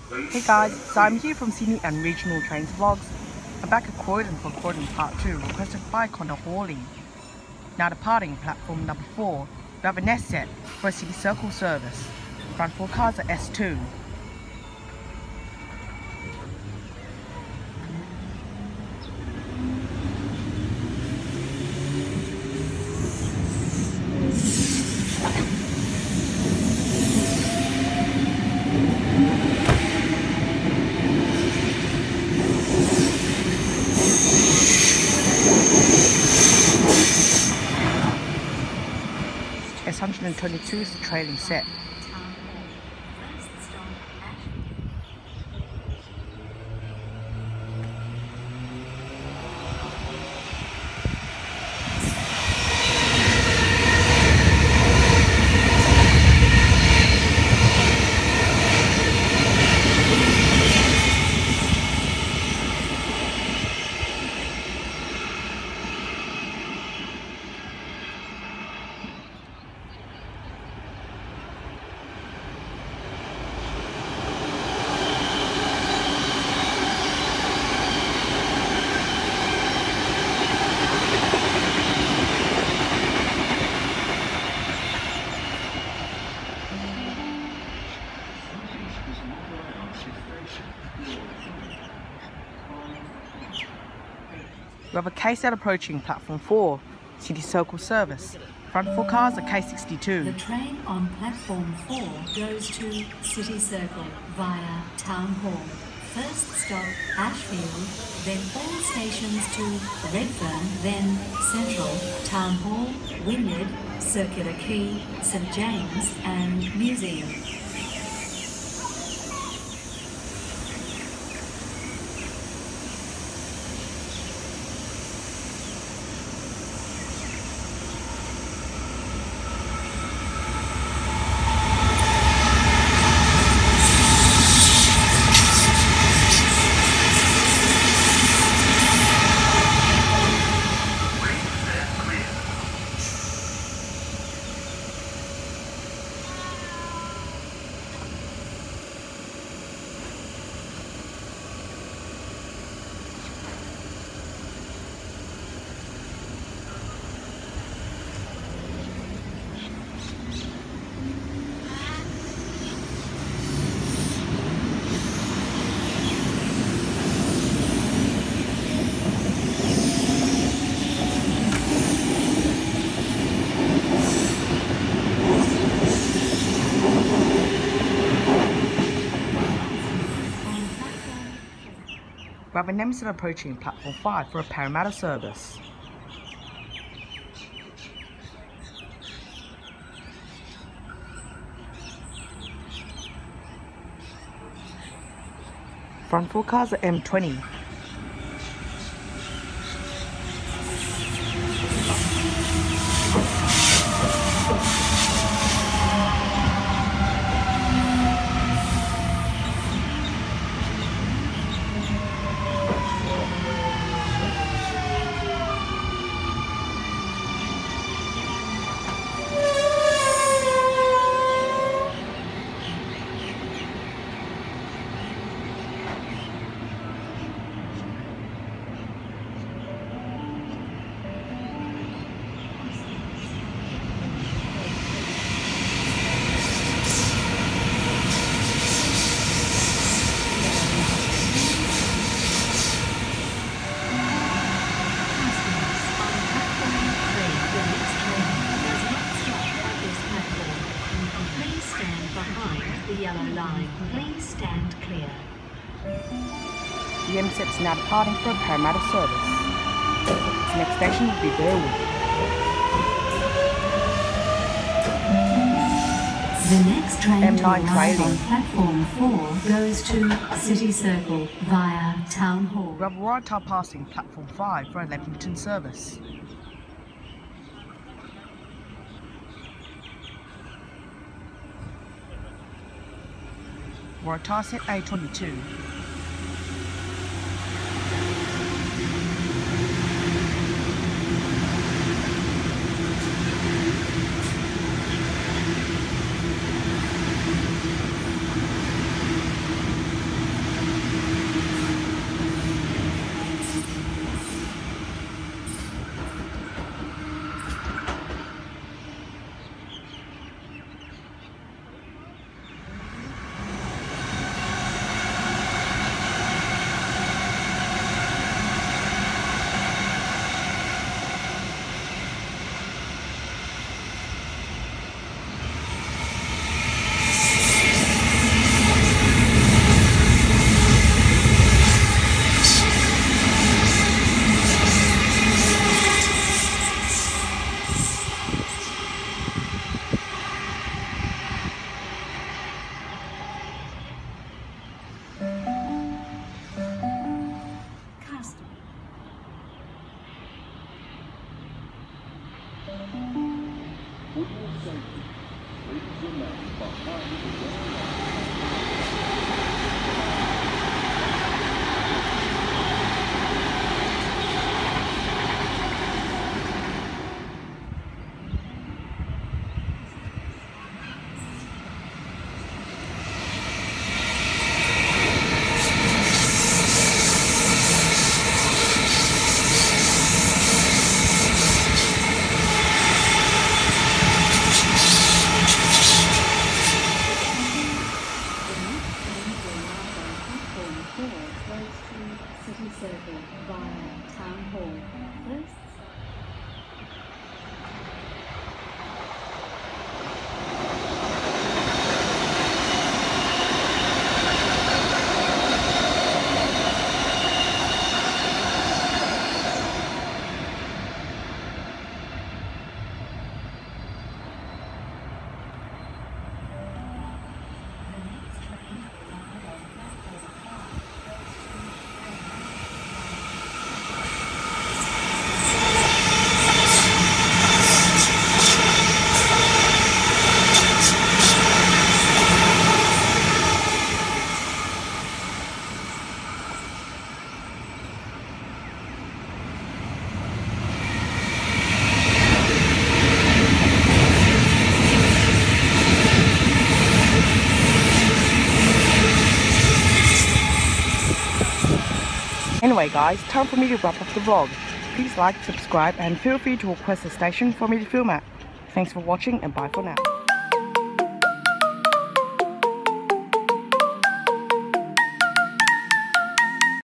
Hey guys, so I'm here from Sydney and Regional Trains Vlogs. I'm back at Croydon for Croydon Part 2, requested by Connor Hawley. Now departing platform number 4, we have a nest set for a City Circle service. Front 4 cars are S2. S122 is the trailing set. We have a K-set approaching platform 4, City Circle service. Front 4 cars are K62. The train on platform 4 goes to City Circle via Town Hall. First stop Ashfield, then all stations to Redfern, then Central, Town Hall, Wynyard, Circular Quay, St James and Museum. We have a Nemesis approaching platform 5 for a Parramatta service. Front 4 cars are M20. The yellow line. Please stand clear. The M-set's now departing for a Parramatta service. Its next station will be Burwood. The next train M9 to arrive trailing. on platform 4 goes to City Circle via Town Hall. We have Waratah passing platform 5 for a Leppington service. Waratah set A22. Circle via Town Hall. First Anyway guys, time for me to wrap up the vlog. Please like, subscribe and feel free to request a station for me to film at. Thanks for watching and bye for now.